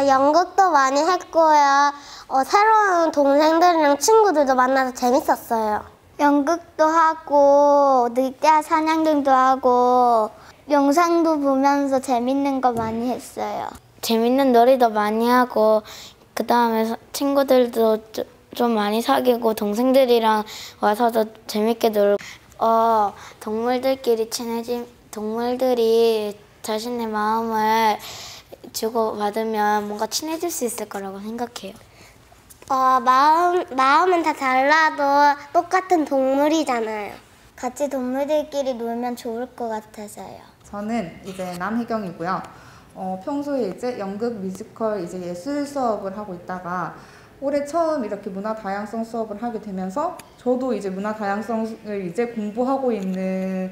연극도 많이 했고요. 새로운 동생들이랑 친구들도 만나서 재밌었어요. 연극도 하고 늑대 사냥등도 하고 영상도 보면서 재밌는 거 많이 했어요. 재밌는 놀이도 많이 하고 그 다음에 친구들도 좀 많이 사귀고 동생들이랑 와서도 재밌게 놀고 동물들끼리 동물들이 자신의 마음을 주고받으면 뭔가 친해질 수 있을 거라고 생각해요. 마음은 다 달라도 똑같은 동물이잖아요. 같이 동물들끼리 놀면 좋을 것 같아서요. 저는 이제 남희경이고요. 평소에 이제 연극, 뮤지컬, 이제 예술 수업을 하고 있다가 올해 처음 이렇게 문화 다양성 수업을 하게 되면서 저도 이제 문화 다양성을 이제 공부하고 있는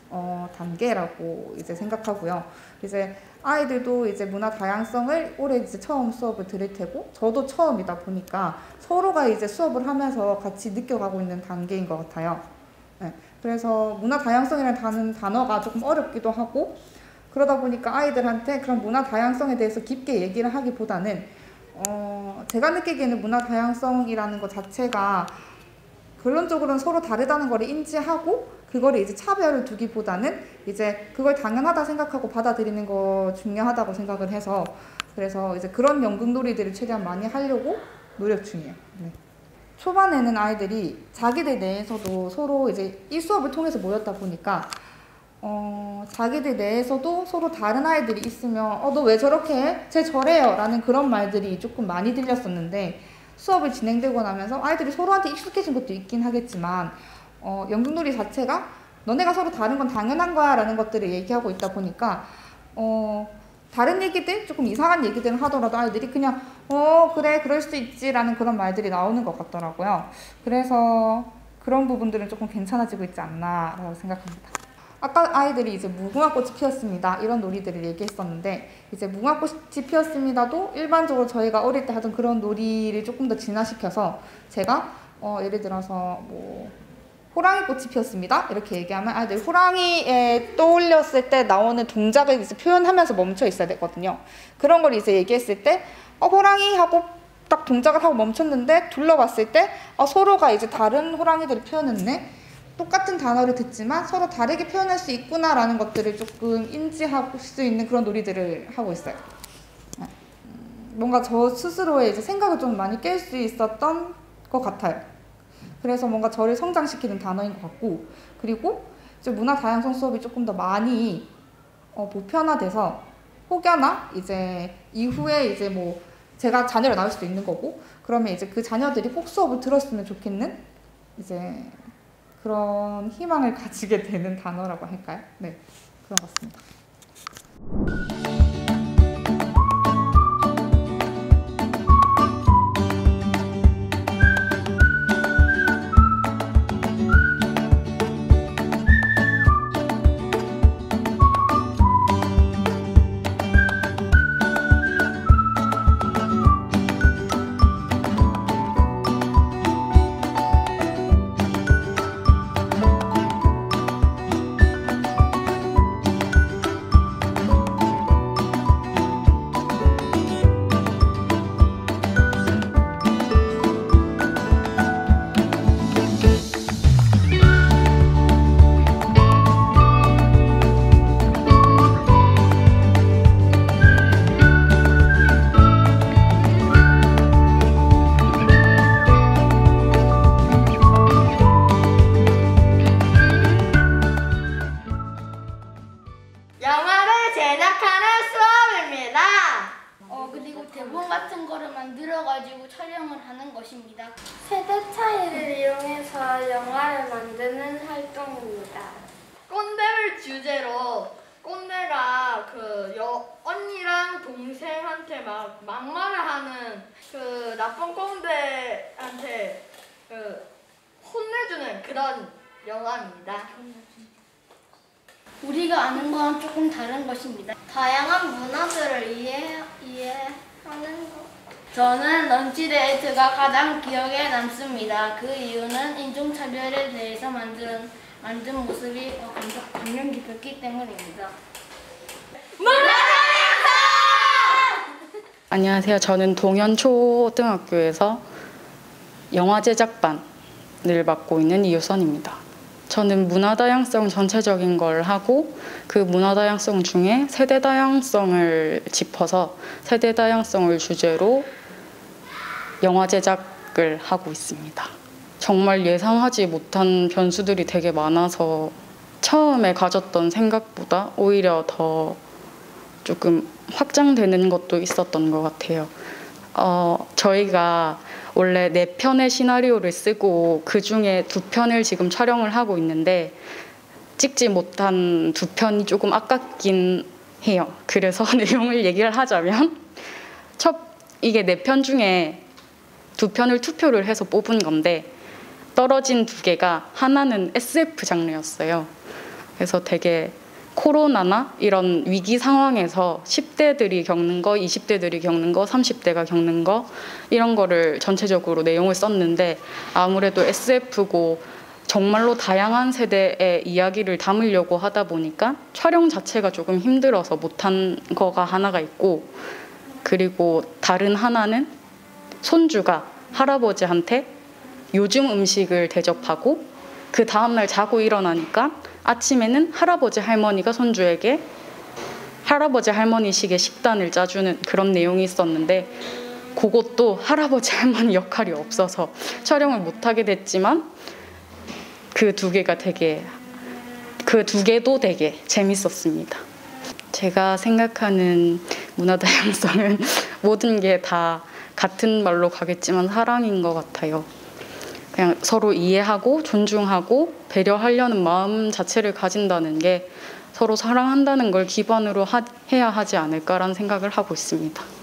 단계라고 이제 생각하고요. 이제 아이들도 이제 문화 다양성을 올해 이제 처음 수업을 들을 테고 저도 처음이다 보니까 서로가 이제 수업을 하면서 같이 느껴가고 있는 단계인 것 같아요. 네. 그래서 문화 다양성이라는 단어가 조금 어렵기도 하고 그러다 보니까 아이들한테 그런 문화 다양성에 대해서 깊게 얘기를 하기보다는 제가 느끼기에는 문화 다양성이라는 것 자체가 결론적으로는 서로 다르다는 걸 인지하고 그거를 이제 차별을 두기보다는 이제 그걸 당연하다 생각하고 받아들이는 거 중요하다고 생각을 해서 그래서 이제 그런 연극 놀이들을 최대한 많이 하려고 노력 중이에요. 네. 초반에는 아이들이 자기들 내에서도 서로 이제 이 수업을 통해서 모였다 보니까 자기들 내에서도 서로 다른 아이들이 있으면 너 왜 저렇게 해? 쟤 저래요 라는 그런 말들이 조금 많이 들렸었는데 수업이 진행되고 나면서 아이들이 서로한테 익숙해진 것도 있긴 하겠지만 연극놀이 자체가 너네가 서로 다른 건 당연한 거야 라는 것들을 얘기하고 있다 보니까 다른 얘기들, 조금 이상한 얘기들을 하더라도 아이들이 그냥 그래 그럴 수 있지 라는 그런 말들이 나오는 것 같더라고요. 그래서 그런 부분들은 조금 괜찮아지고 있지 않나 라고 생각합니다. 아까 아이들이 이제 무궁화꽃이 피었습니다 이런 놀이들을 얘기했었는데 이제 무궁화꽃이 피었습니다도 일반적으로 저희가 어릴 때 하던 그런 놀이를 조금 더 진화시켜서 제가 예를 들어서 뭐 호랑이꽃이 피었습니다 이렇게 얘기하면 아이들 호랑이에 떠올렸을 때 나오는 동작을 이제 표현하면서 멈춰 있어야 되거든요. 그런 걸 이제 얘기했을 때 호랑이 하고 딱 동작을 하고 멈췄는데 둘러봤을 때 서로가 이제 다른 호랑이들을 표현했네. 똑같은 단어를 듣지만 서로 다르게 표현할 수 있구나라는 것들을 조금 인지할 수 있는 그런 놀이들을 하고 있어요. 뭔가 저 스스로의 이제 생각을 좀 많이 깰 수 있었던 것 같아요. 그래서 뭔가 저를 성장시키는 단어인 것 같고 그리고 이제 문화 다양성 수업이 조금 더 많이 보편화돼서 혹여나 이제 이후에 이제 뭐 제가 자녀를 낳을 수도 있는 거고 그러면 이제 그 자녀들이 꼭 수업을 들었으면 좋겠는 이제 그런 희망을 가지게 되는 단어라고 할까요? 네, 그런 것 같습니다. 그리고 대본 같은 거를 만들어가지고 촬영을 하는 것입니다. 세대 차이를 이용해서 영화를 만드는 활동입니다. 꼰대를 주제로 꼰대가 언니랑 동생한테 막 막말을 하는 그 나쁜 꼰대한테 혼내주는 그런 영화입니다. 우리가 아는 거랑 조금 다른 것입니다. 다양한 문화들을 이해하는 것. 저는 런치데이트가 가장 기억에 남습니다. 그 이유는 인종차별에 대해서 만든 모습이 감명 깊었기 때문입니다. 안녕하세요. 저는 동현초등학교에서 영화 제작반을 맡고 있는 이유선입니다. 저는 문화다양성 전체적인 걸 하고 그 문화다양성 중에 세대다양성을 짚어서 세대다양성을 주제로 영화 제작을 하고 있습니다. 정말 예상하지 못한 변수들이 되게 많아서 처음에 가졌던 생각보다 오히려 더 조금 확장되는 것도 있었던 것 같아요. 저희가 원래 4편의 시나리오를 쓰고 그 중에 2편을 지금 촬영을 하고 있는데 찍지 못한 2편이 조금 아깝긴 해요. 그래서 내용을 얘기를 하자면 이게 4편 중에 2편을 투표를 해서 뽑은 건데 떨어진 2개가 하나는 SF 장르였어요. 그래서 되게 코로나나 이런 위기 상황에서 10대들이 겪는 거, 20대들이 겪는 거, 30대가 겪는 거 이런 거를 전체적으로 내용을 썼는데 아무래도 SF고 정말로 다양한 세대의 이야기를 담으려고 하다 보니까 촬영 자체가 조금 힘들어서 못한 거가 하나가 있고, 그리고 다른 하나는 손주가 할아버지한테 요즘 음식을 대접하고 그 다음날 자고 일어나니까 아침에는 할아버지 할머니가 손주에게 할아버지 할머니식의 식단을 짜주는 그런 내용이 있었는데 그것도 할아버지 할머니 역할이 없어서 촬영을 못하게 됐지만 그 2개도 되게 재밌었습니다. 제가 생각하는 문화 다양성은 모든 게 다 같은 말로 가겠지만 사랑인 것 같아요. 그냥 서로 이해하고 존중하고 배려하려는 마음 자체를 가진다는 게 서로 사랑한다는 걸 기반으로 해야 하지 않을까라는 생각을 하고 있습니다.